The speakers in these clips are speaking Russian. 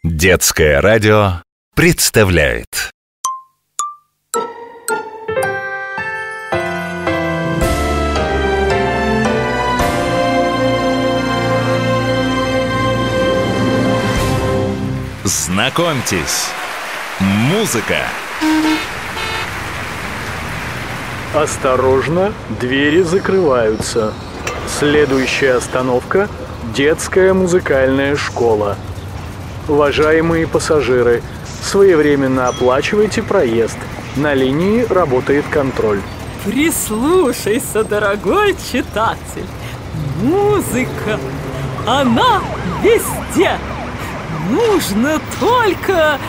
Детское радио представляет Знакомьтесь, музыка. Осторожно, двери закрываются. Следующая остановка – детская музыкальная школа. Уважаемые пассажиры, своевременно оплачивайте проезд. На линии работает контроль. Прислушайся, дорогой читатель. Музыка, она везде. Нужно только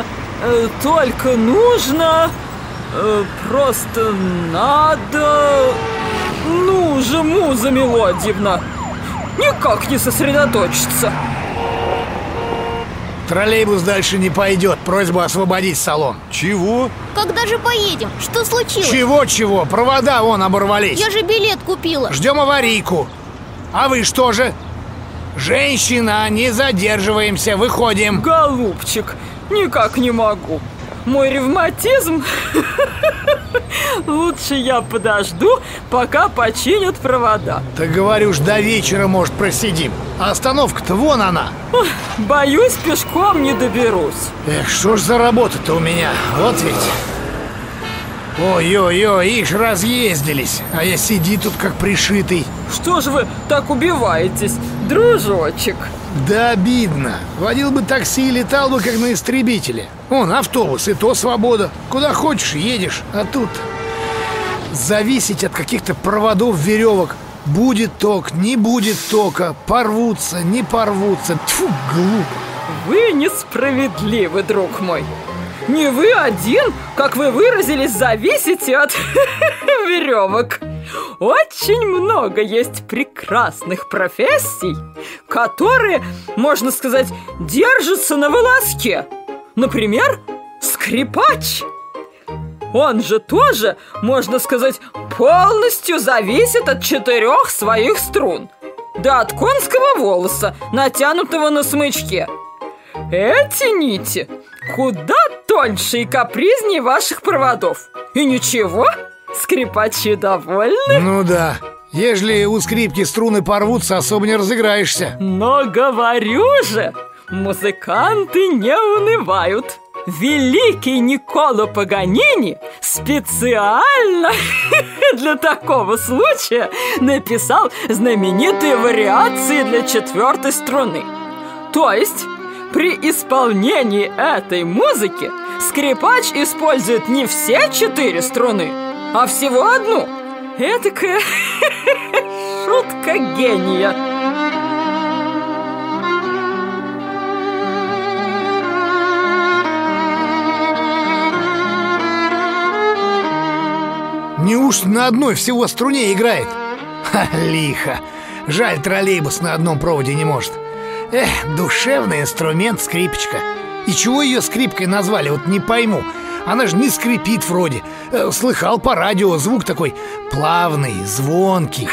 нужно, просто надо. Ну же, Муза Мелодьевна, никак не сосредоточиться. Троллейбус дальше не пойдет. Просьба освободить салон. Чего? Когда же поедем? Что случилось? Чего? Провода вон оборвались. Я же билет купила. Ждем аварийку. А вы что же? Женщина, не задерживаемся, выходим. Голубчик, никак не могу. Мой ревматизм. Лучше я подожду, пока починят провода. Так говорю ж, до вечера, может, просидим. А остановка-то вон она. Боюсь, пешком не доберусь. Эх, что ж за работа-то у меня? Вот ведь. Ой-ой-ой, ишь, разъездились. А я сиди тут как пришитый. Что ж вы так убиваетесь, дружочек? Да обидно. Водил бы такси и летал бы как на истребителе. Вон, автобус, и то свобода. Куда хочешь, едешь. А тут зависеть от каких-то проводов, веревок. Будет ток, не будет тока. Порвутся, не порвутся. Тьфу, глупо. Вы несправедливы, друг мой. Не вы один, как вы выразились, зависите от веревок. Очень много есть прекрасных профессий, которые, можно сказать, держатся на волоске. Например, скрипач. Он же тоже, можно сказать, полностью зависит от 4 своих струн. Да от конского волоса, натянутого на смычке. Эти нити куда тоньше и капризнее ваших проводов. И ничего, скрипачи довольны. Ну да, ежели у скрипки струны порвутся, особо не разыграешься. Но говорю же, музыканты не унывают. Великий Никколо Паганини специально для такого случая написал знаменитые вариации для 4-й струны. То есть при исполнении этой музыки скрипач использует не все 4 струны, а всего одну. Этакая шутка гения. Неужто на одной всего струне играет? Ха, лихо. Жаль, троллейбус на одном проводе не может. Эх, душевный инструмент скрипочка. И чего ее скрипкой назвали, вот не пойму. Она же не скрипит вроде. Слыхал по радио, звук такой плавный, звонкий.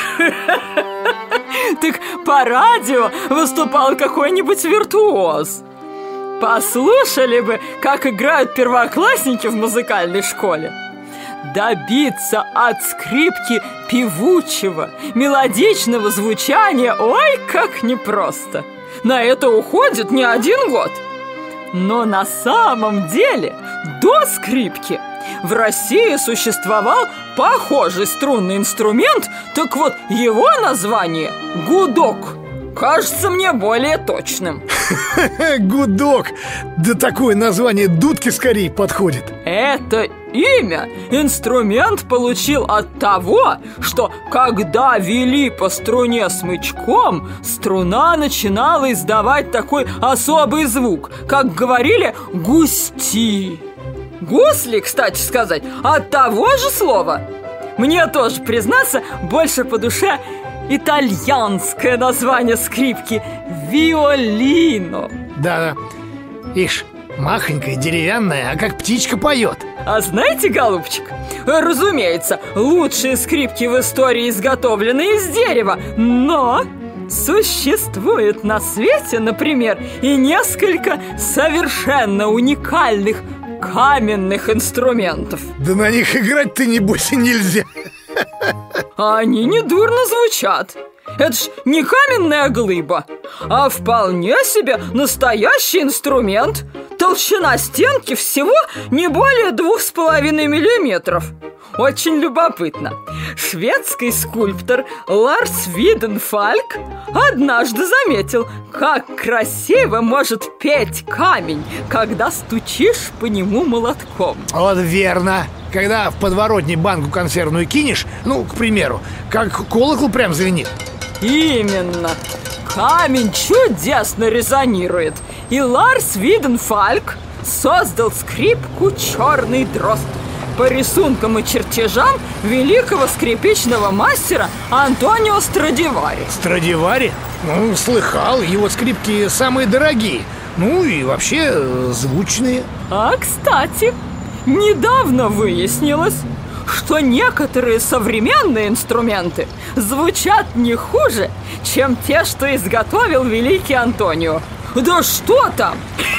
Так по радио выступал какой-нибудь виртуоз. Послушали бы, как играют первоклассники в музыкальной школе. Добиться от скрипки певучего, мелодичного звучания, ой, как непросто. На это уходит не 1 год. Но на самом деле до скрипки в России существовал похожий струнный инструмент. Так вот, его название – гудок. Кажется мне более точным. Гудок. Да такое название дудки скорее подходит. Это имя инструмент получил от того, что когда вели по струне смычком, струна начинала издавать такой особый звук, как говорили, густи. Гусли, кстати сказать, от того же слова. Мне тоже, признаться, больше по душе итальянское название скрипки – виолино. Да, ишь, махонькая, деревянная, а как птичка поет. А знаете, голубчик, разумеется, лучшие скрипки в истории изготовлены из дерева, но Существует на свете, например, и несколько совершенно уникальных каменных инструментов. Да на них играть-то, небось, и нельзя. Они недурно звучат. Это ж не каменная глыба, а вполне себе настоящий инструмент. Толщина стенки всего не более 2,5 миллиметров. Очень любопытно. Шведский скульптор Ларс Виденфальк однажды заметил, как красиво может петь камень, когда стучишь по нему молотком. Вот верно. Когда в подворотне банку консервную кинешь, ну, к примеру, как колокол прям звенит. Именно. Камень чудесно резонирует. И Ларс Виденфальк создал скрипку «Черный дрозд» по рисункам и чертежам великого скрипичного мастера Антонио Страдивари. Страдивари? Ну, слыхал, его скрипки самые дорогие. Ну и вообще звучные. А, кстати, недавно выяснилось, что некоторые современные инструменты звучат не хуже, чем те, что изготовил великий Антонио. Да что там!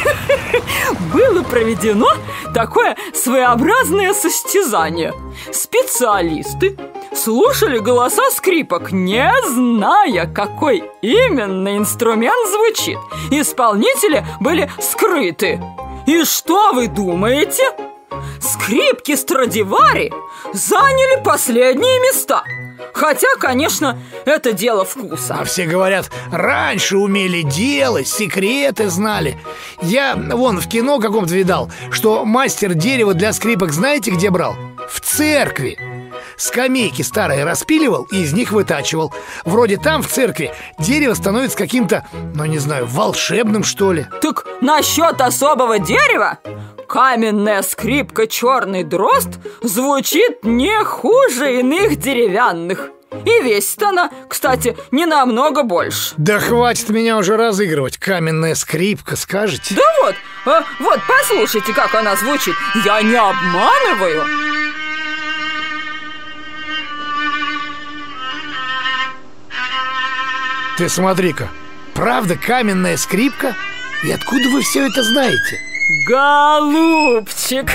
Было проведено такое своеобразное состязание. Специалисты слушали голоса скрипок, не зная, какой именно инструмент звучит. Исполнители были скрыты. И что вы думаете? Скрипки Страдивари заняли последние места. Хотя, конечно, это дело вкуса. А все говорят, раньше умели делать, секреты знали. Я вон в кино каком-то видал, что мастер дерева для скрипок знаете где брал? В церкви. Скамейки старые распиливал и из них вытачивал. Вроде там, в церкви, дерево становится каким-то, ну не знаю, волшебным, что ли. Так насчет особого дерева? Каменная скрипка «Черный дрозд» звучит не хуже иных деревянных. И весит она, кстати, не намного больше. Да хватит меня уже разыгрывать. Каменная скрипка, скажете? Да вот, послушайте, как она звучит. Я не обманываю. Ты смотри-ка, правда каменная скрипка? И откуда вы все это знаете? Голубчик!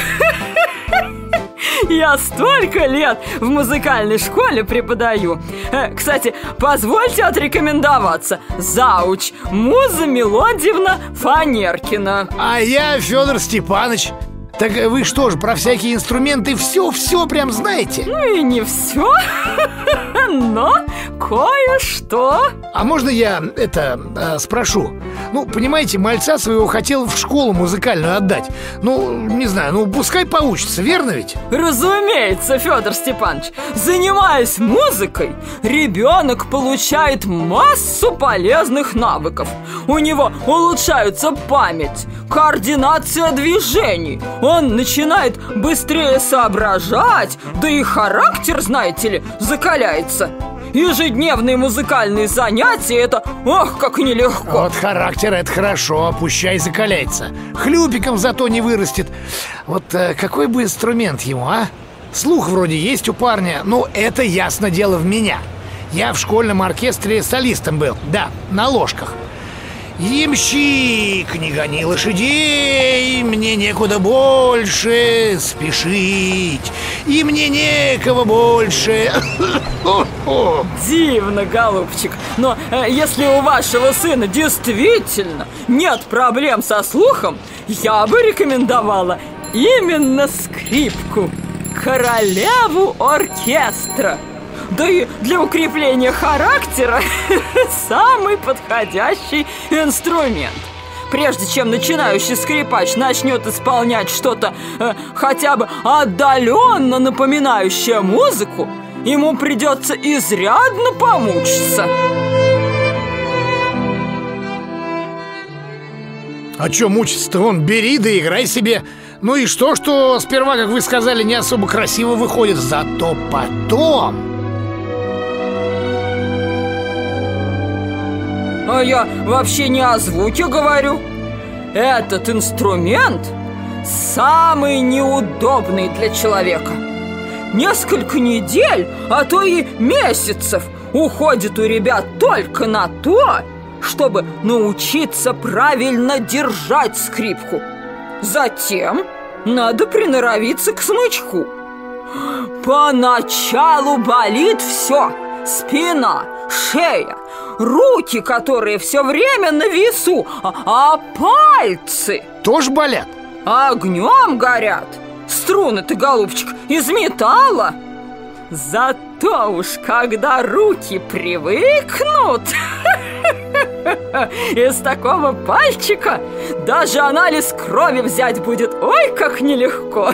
Я столько лет в музыкальной школе преподаю. Кстати, позвольте отрекомендоваться. Зауч Муза Мелодьевна Фанеркина. А я Федор Степанович. Так вы что же, про всякие инструменты все прям знаете? Ну и не все, но кое-что. А можно я спрошу? Ну, понимаете, мальца своего хотел в школу музыкальную отдать. Ну, не знаю, пускай поучится, верно ведь? Разумеется, Федор Степанович. Занимаясь музыкой, ребенок получает массу полезных навыков. У него улучшается память, координация движений. Он начинает быстрее соображать, да и характер, знаете ли, закаляется. Ежедневные музыкальные занятия – это, ох, как нелегко. Вот характер – это хорошо, пущай закаляется. Хлюпиком зато не вырастет. Вот какой бы инструмент ему, а? Слух вроде есть у парня, но это ясно дело в меня. Я в школьном оркестре солистом был, да, на ложках. Ямщик, не гони лошадей, мне некуда больше спешить, и мне некого больше. Дивно, голубчик. Но если у вашего сына действительно нет проблем со слухом, я бы рекомендовала именно скрипку, королеву оркестра. Да и для укрепления характера самый подходящий инструмент. Прежде чем начинающий скрипач начнет исполнять что-то хотя бы отдаленно напоминающее музыку, ему придется изрядно помучиться. А чё мучиться-то? Вон, бери да играй себе. Ну и что сперва, как вы сказали, не особо красиво выходит. Зато потом... А я вообще не о звуке говорю. Этот инструмент самый неудобный для человека. Несколько недель, а то и месяцев уходит у ребят только на то, чтобы научиться правильно держать скрипку. Затем надо приноровиться к смычку. Поначалу болит все: спина, шея, руки, которые все время на весу, а пальцы тоже болят? огнем горят. Струны-то, голубчик, из металла. Зато уж когда руки привыкнут, из такого пальчика даже анализ крови взять будет ой как нелегко.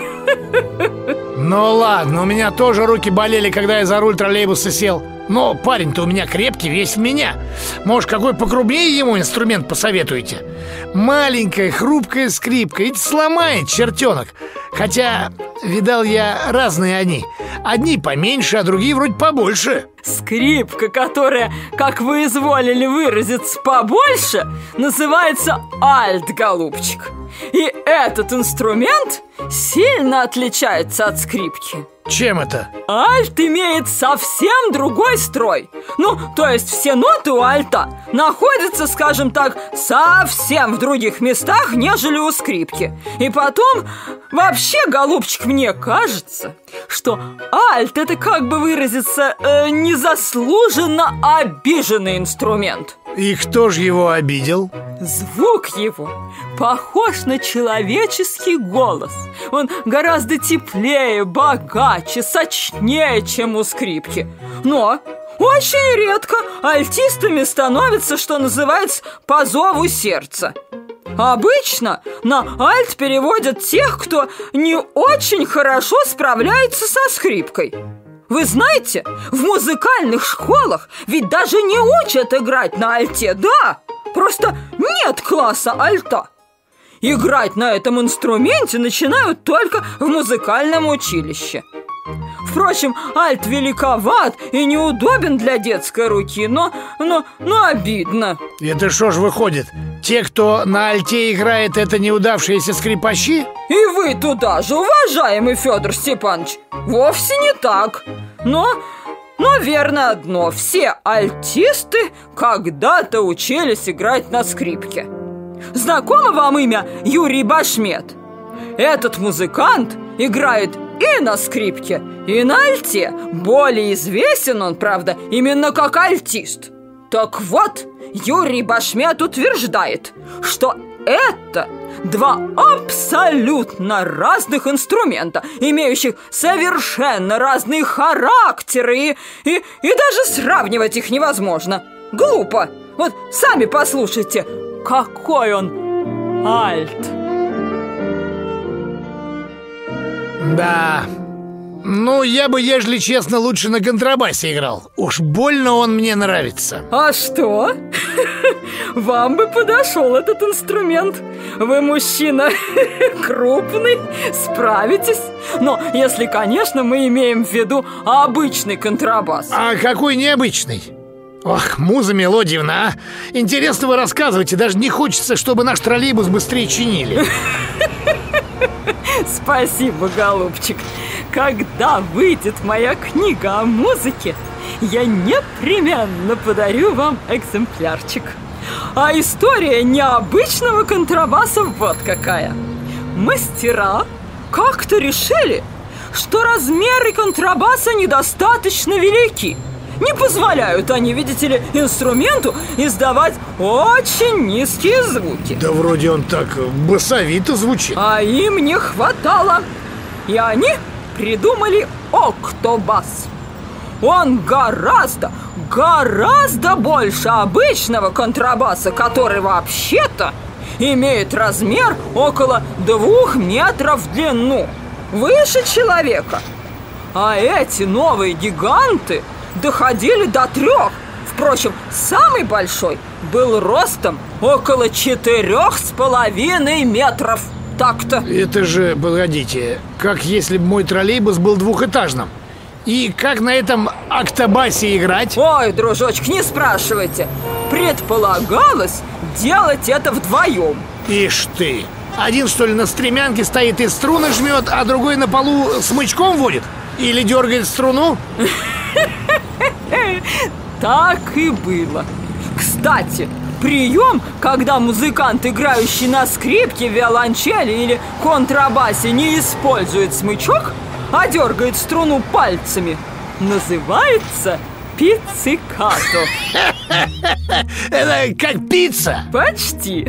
Ну ладно, у меня тоже руки болели, когда я за руль троллейбуса сел. Но парень-то у меня крепкий, весь в меня. Может, какой покрупнее ему инструмент посоветуете? Маленькая, хрупкая скрипка, ведь сломает чертенок. Хотя, видал я, разные они. Одни поменьше, а другие вроде побольше. Скрипка, которая, как вы изволили выразиться, побольше, называется альт, голубчик. И этот инструмент сильно отличается от скрипки. Чем это? Альт имеет совсем другой строй. Ну, то есть все ноты у альта находятся, скажем так, совсем в других местах, нежели у скрипки. И потом, вообще, голубчик, мне кажется, что альт — это, как бы выразиться, незаслуженно обиженный инструмент. И кто же его обидел? Звук его похож на человеческий голос. Он гораздо теплее, богаче, сочнее, чем у скрипки. Но очень редко альтистами становятся, что называется, по зову сердца. Обычно на альт переводят тех, кто не очень хорошо справляется со скрипкой. Вы знаете, в музыкальных школах ведь даже не учат играть на альте, да? Просто нет класса альта. Играть на этом инструменте начинают только в музыкальном училище. Впрочем, альт великоват и неудобен для детской руки, но обидно. Это что ж выходит? Те, кто на альте играет, это неудавшиеся скрипачи? И вы туда же, уважаемый Федор Степанович. Вовсе не так. Но верно одно: все альтисты когда-то учились играть на скрипке. Знакомо вам имя Юрий Башмет? Этот музыкант играет и на скрипке, и на альте. Более известен он, правда, именно как альтист. Так вот, Юрий Башмет утверждает, что это два абсолютно разных инструмента, имеющих совершенно разные характеры, и даже сравнивать их невозможно. Глупо. Вот сами послушайте, какой он альт. Да. Ну, я бы, ежели честно, лучше на контрабасе играл. Уж больно он мне нравится. А что? Вам бы подошел этот инструмент. Вы мужчина крупный, справитесь. Но если, конечно, мы имеем в виду обычный контрабас. А какой необычный? Ох, Муза Мелодиевна, а? Интересно вы рассказываете. Даже не хочется, чтобы наш троллейбус быстрее чинили. Спасибо, голубчик. Когда выйдет моя книга о музыке, я непременно подарю вам экземплярчик. А история необычного контрабаса вот какая. Мастера как-то решили, что размеры контрабаса недостаточно велики. Не позволяют они, видите ли, инструменту издавать очень низкие звуки. Да вроде он так басовито звучит. А им не хватало. И они придумали октобас. Он гораздо больше обычного контрабаса, который вообще-то имеет размер около 2 метров в длину, выше человека. А эти новые гиганты доходили до 3. Впрочем, самый большой был ростом около 4,5 метров. Так-то. Это же, погодите, как если бы мой троллейбус был двухэтажным. И как на этом октобасе играть? Ой, дружочек, не спрашивайте. Предполагалось делать это вдвоем. Ишь ты. Один, что ли, на стремянке стоит и струны жмет, а другой на полу смычком водит? Или дергает струну? Так и было. Кстати, прием, когда музыкант, играющий на скрипке, виолончели или контрабасе, не использует смычок, а дергает струну пальцами, называется пиццикато. Это как пицца? Почти.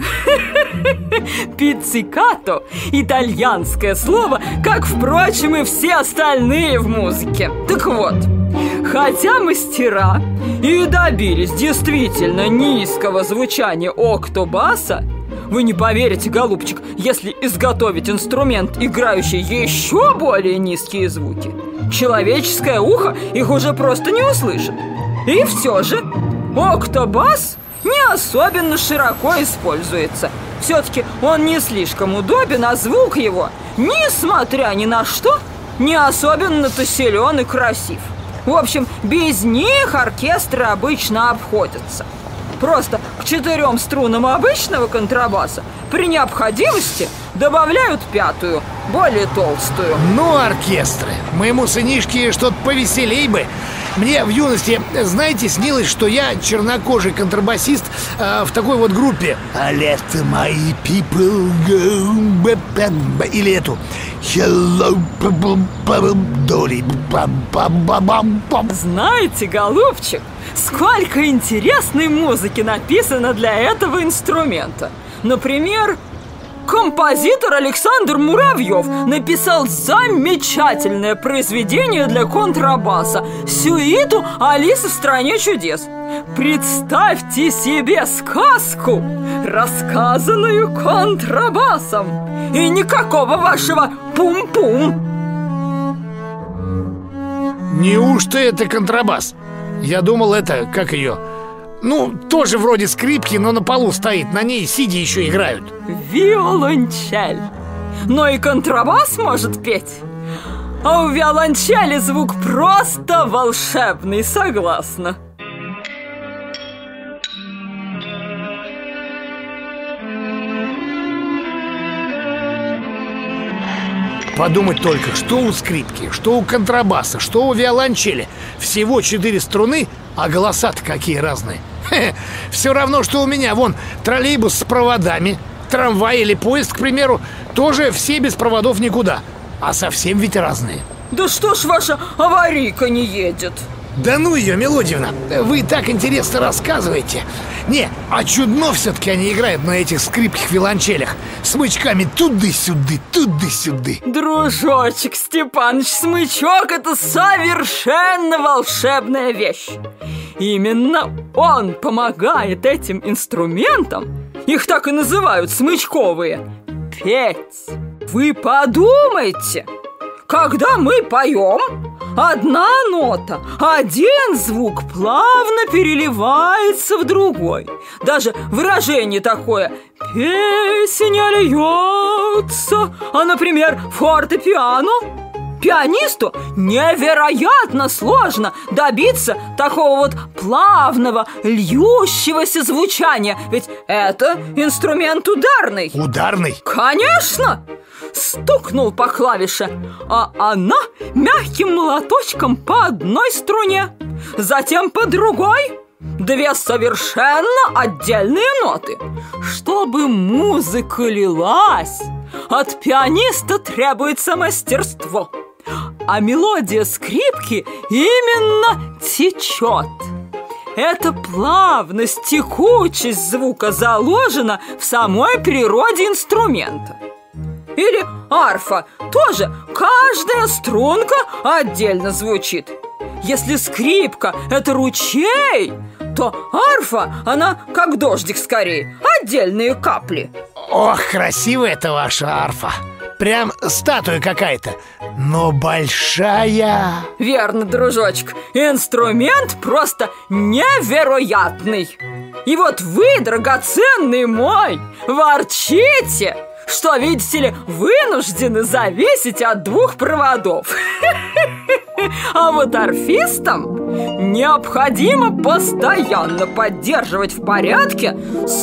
Пиццикато – итальянское слово, как, впрочем, и все остальные в музыке. Так вот, хотя мастера и добились действительно низкого звучания октобаса, вы не поверите, голубчик, если изготовить инструмент, играющий еще более низкие звуки, человеческое ухо их уже просто не услышит. И все же октобас не особенно широко используется. Все-таки он не слишком удобен, а звук его, несмотря ни на что, не особенно-то силен и красив. В общем, без них оркестры обычно обходятся. Просто к 4 струнам обычного контрабаса при необходимости добавляют 5-ю, более толстую. Ну, оркестры. Моему сынишке что-то повеселей бы. Мне в юности, знаете, снилось, что я чернокожий контрабасист в такой вот группе. Let my people go. Или эту Hello. Знаете, голубчик, сколько интересной музыки написано для этого инструмента. Например, композитор Александр Муравьев написал замечательное произведение для контрабаса – сюиту «Алиса в стране чудес». Представьте себе сказку, рассказанную контрабасом, и никакого вашего пум-пум. Неужто это контрабас? Я думал, это, как ее... Ну, тоже вроде скрипки, но на полу стоит, на ней сидя еще играют. Виолончель. Но и контрабас может петь. А у виолончели звук просто волшебный, согласна. Подумать только, что у скрипки, что у контрабаса, что у виолончели. Всего 4 струны, а голоса-то какие разные. Все равно, что у меня, вон, троллейбус с проводами, трамвай или поезд, к примеру, тоже все без проводов никуда. А совсем ведь разные. Да что ж ваша аварийка не едет? Да ну ее, Мелодьевна, вы так интересно рассказываете. Не, а чудно все-таки они играют на этих скрипких виолончелях. Смычками туды-сюды, туды-сюды. Дружочек Степаныч, смычок — это совершенно волшебная вещь. Именно он помогает этим инструментам, их так и называют, смычковые, петь. Вы подумайте, когда мы поем, одна нота, один звук плавно переливается в другой. Даже выражение такое: песня льется. А, например, фортепиано. Пианисту невероятно сложно добиться такого вот плавного, льющегося звучания. Ведь это инструмент ударный. Ударный? Конечно! Стукнул по клавише, а она мягким молоточком по одной струне, затем по другой. 2 совершенно отдельные ноты. Чтобы музыка лилась, от пианиста требуется мастерство. А мелодия скрипки именно течет. Эта плавность, текучесть звука заложена в самой природе инструмента. Или арфа, тоже каждая струнка отдельно звучит. Если скрипка – это ручей, то арфа, она как дождик скорее, отдельные капли. Ох, красивая это ваша арфа. Прям статуя какая-то, но большая. Верно, дружочек, инструмент просто невероятный. И вот вы, драгоценный мой, ворчите, что, видите ли, вынуждены зависеть от 2 проводов. А вот арфистам необходимо постоянно поддерживать в порядке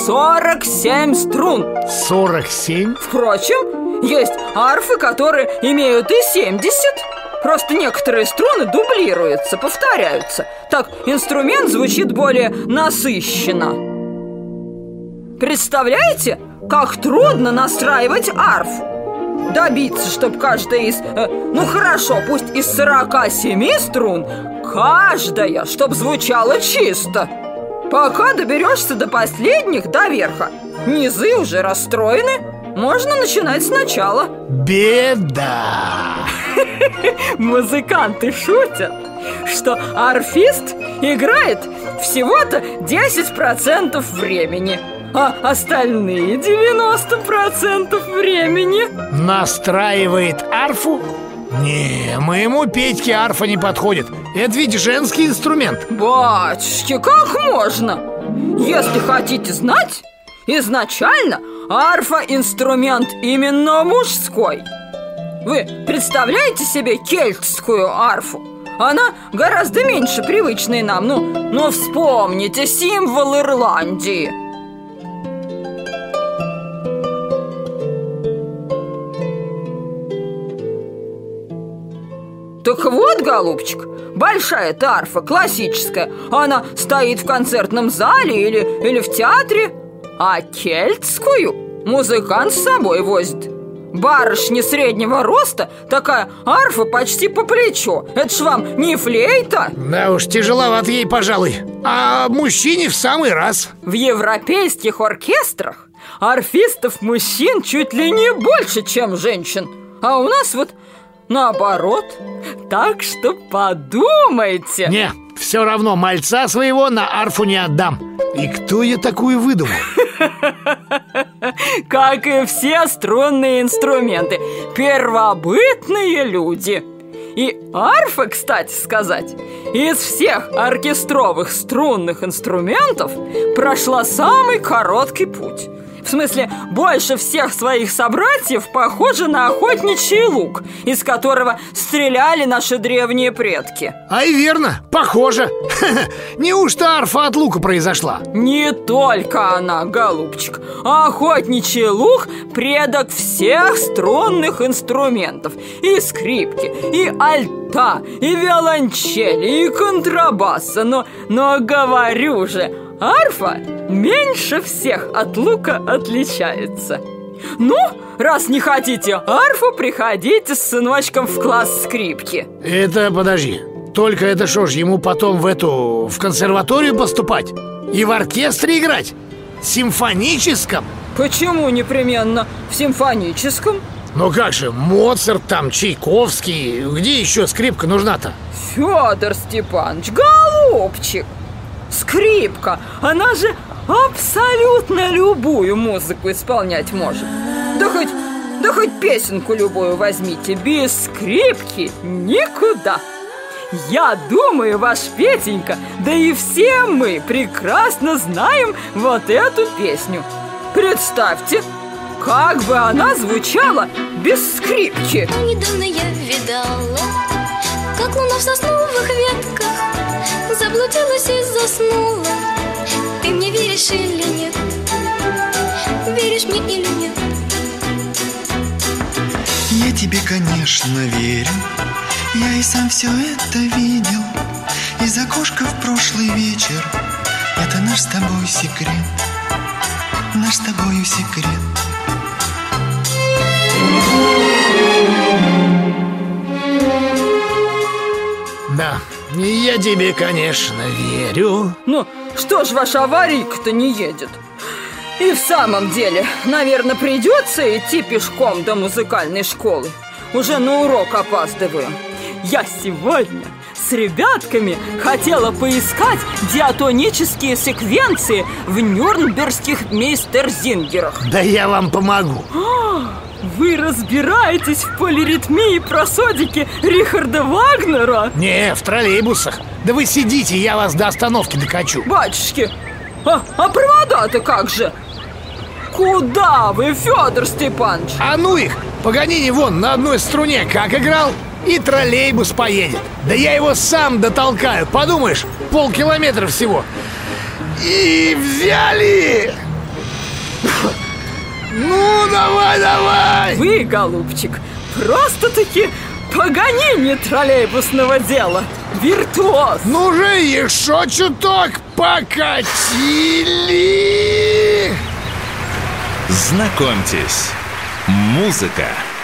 47 струн. 47? Впрочем, есть арфы, которые имеют и 70. Просто некоторые струны дублируются, повторяются. Так инструмент звучит более насыщенно. Представляете, как трудно настраивать арфу? Добиться, чтобы каждая из, пусть из 47 струн, каждая, чтобы звучала чисто. Пока доберешься до последних, до верха, низы уже расстроены, можно начинать сначала. Беда! Музыканты шутят, что арфист играет всего-то 10% времени, а остальные 90% времени настраивает арфу? Не, моему Петьке арфа не подходит. Это ведь женский инструмент. Батюшки, как можно? Если хотите знать, изначально арфа инструмент именно мужской. Вы представляете себе кельтскую арфу? Она гораздо меньше привычной нам. Ну вспомните символ Ирландии. Так вот, голубчик, большая-то арфа, классическая, она стоит в концертном зале или в театре. А кельтскую музыкант с собой возит. Барышня среднего роста, такая арфа почти по плечо. Это ж вам не флейта. Да уж, тяжеловато ей, пожалуй. А мужчине в самый раз. В европейских оркестрах арфистов мужчин чуть ли не больше, чем женщин. А у нас вот наоборот. Так что подумайте. Не, все равно мальца своего на арфу не отдам. И кто я такую выдумал? Как и все струнные инструменты, первобытные люди. И арфа, кстати сказать, из всех оркестровых струнных инструментов прошла самый короткий путь. В смысле, больше всех своих собратьев похожа на охотничий лук, из которого стреляли наши древние предки. Ай, верно, похоже. Неужто арфа от лука произошла? Не только она, голубчик. Охотничий лук – предок всех струнных инструментов. И скрипки, и альта, и виолончели, и контрабаса. Но говорю же, арфа меньше всех от лука отличается. Ну, раз не хотите арфу, приходите с сыночком в класс скрипки. Это, подожди, только это что ж, ему потом в консерваторию поступать? И в оркестре играть? Симфоническом? Почему непременно в симфоническом? Ну как же, Моцарт там, Чайковский. Где еще скрипка нужна-то? Федор Степанович, голубчик, скрипка, она же абсолютно любую музыку исполнять может. Да хоть песенку любую возьмите, без скрипки никуда. Я думаю, ваш Петенька, да и все мы прекрасно знаем вот эту песню. Представьте, как бы она звучала без скрипки. Недавно я видала, как луна в сосновых ветках заблудилась и заснула. Ты мне веришь или нет? Веришь мне или нет? Я тебе, конечно, верю. Я и сам все это видел из окошка в прошлый вечер. Это наш с тобой секрет. Наш с тобою секрет. Да, я тебе, конечно, верю. Ну, что ж ваша аварийка-то не едет? И в самом деле, наверное, придется идти пешком до музыкальной школы. Уже на урок опаздываю. Я сегодня с ребятками хотела поискать диатонические секвенции в нюрнбергских мейстерзингерах. Да я вам помогу. Вы разбираетесь в полиритмии и просодике Рихарда Вагнера? Не, в троллейбусах. Да вы сидите, я вас до остановки докачу. Батюшки, а провода-то как же? Куда вы, Федор Степанович? А ну их, Паганини вон на одной струне как играл, и троллейбус поедет. Да я его сам дотолкаю, подумаешь, полкилометра всего. И взяли! Ну, давай! Вы, голубчик, просто-таки Паганини троллейбусного дела. Виртуоз. Ну же, еще чуток покатили. Знакомьтесь, музыка.